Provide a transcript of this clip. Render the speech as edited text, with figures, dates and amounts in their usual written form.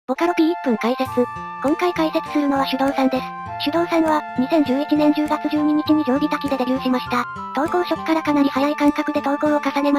ボカロ P1 分解説。今回解説するのは手動さんです。手動さんは、2011年10月12日に定規滝でデビューしました。投稿初期からかなり早い間隔で投稿を重ね